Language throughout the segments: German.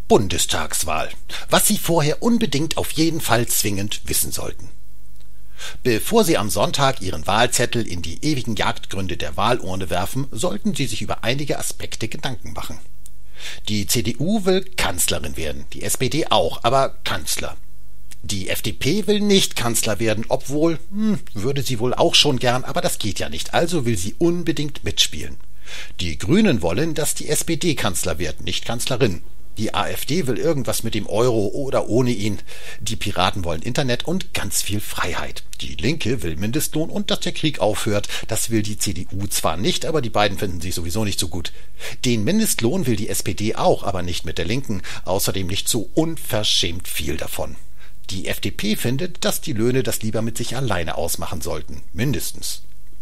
Bundestagswahl. Was Sie vorher unbedingt auf jeden Fall zwingend wissen sollten. Bevor Sie am Sonntag Ihren Wahlzettel in die ewigen Jagdgründe der Wahlurne werfen, sollten Sie sich über einige Aspekte Gedanken machen. Die CDU will Kanzlerin werden, die SPD auch, aber Kanzler. Die FDP will nicht Kanzler werden, obwohl, würde sie wohl auch schon gern, aber das geht ja nicht, also will sie unbedingt mitspielen. Die Grünen wollen, dass die SPD Kanzler wird, nicht Kanzlerin. Die AfD will irgendwas mit dem Euro oder ohne ihn. Die Piraten wollen Internet und ganz viel Freiheit. Die Linke will Mindestlohn und dass der Krieg aufhört. Das will die CDU zwar nicht, aber die beiden finden sich sowieso nicht so gut. Den Mindestlohn will die SPD auch, aber nicht mit der Linken. Außerdem nicht so unverschämt viel davon. Die FDP findet, dass die Löhne das lieber mit sich alleine ausmachen sollten. Mindestens.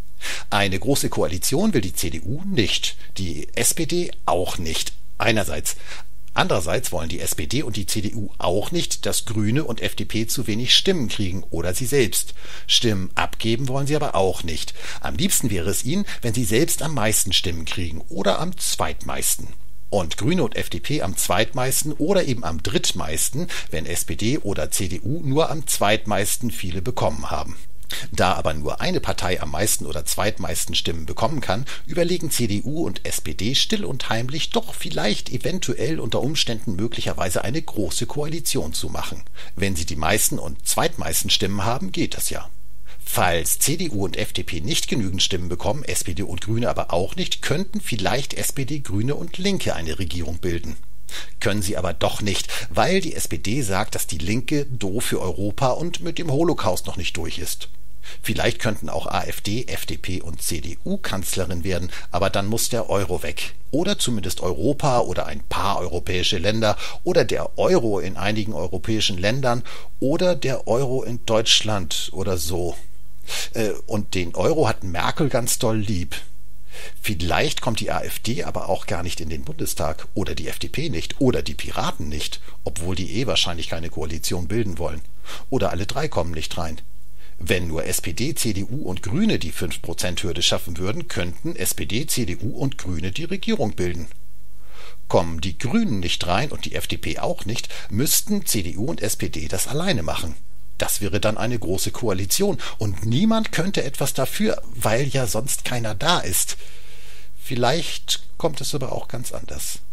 Eine große Koalition will die CDU nicht. Die SPD auch nicht. Einerseits. Andererseits wollen die SPD und die CDU auch nicht, dass Grüne und FDP zu wenig Stimmen kriegen oder sie selbst. Stimmen abgeben wollen sie aber auch nicht. Am liebsten wäre es ihnen, wenn sie selbst am meisten Stimmen kriegen oder am zweitmeisten. Und Grüne und FDP am zweitmeisten oder eben am drittmeisten, wenn SPD oder CDU nur am zweitmeisten viele bekommen haben. Da aber nur eine Partei am meisten oder zweitmeisten Stimmen bekommen kann, überlegen CDU und SPD still und heimlich doch vielleicht eventuell unter Umständen möglicherweise eine große Koalition zu machen. Wenn sie die meisten und zweitmeisten Stimmen haben, geht das ja. Falls CDU und FDP nicht genügend Stimmen bekommen, SPD und Grüne aber auch nicht, könnten vielleicht SPD, Grüne und Linke eine Regierung bilden. Können sie aber doch nicht, weil die SPD sagt, dass die Linke doof für Europa und mit dem Holocaust noch nicht durch ist. Vielleicht könnten auch AfD, FDP und CDU Kanzlerin werden, aber dann muss der Euro weg. Oder zumindest Europa oder ein paar europäische Länder oder der Euro in einigen europäischen Ländern oder der Euro in Deutschland oder so. Und den Euro hat Merkel ganz doll lieb. Vielleicht kommt die AfD aber auch gar nicht in den Bundestag oder die FDP nicht oder die Piraten nicht, obwohl die wahrscheinlich keine Koalition bilden wollen. Oder alle drei kommen nicht rein. Wenn nur SPD, CDU und Grüne die 5%-Hürde schaffen würden, könnten SPD, CDU und Grüne die Regierung bilden. Kommen die Grünen nicht rein und die FDP auch nicht, müssten CDU und SPD das alleine machen. Das wäre dann eine große Koalition und niemand könnte etwas dafür, weil ja sonst keiner da ist. Vielleicht kommt es aber auch ganz anders.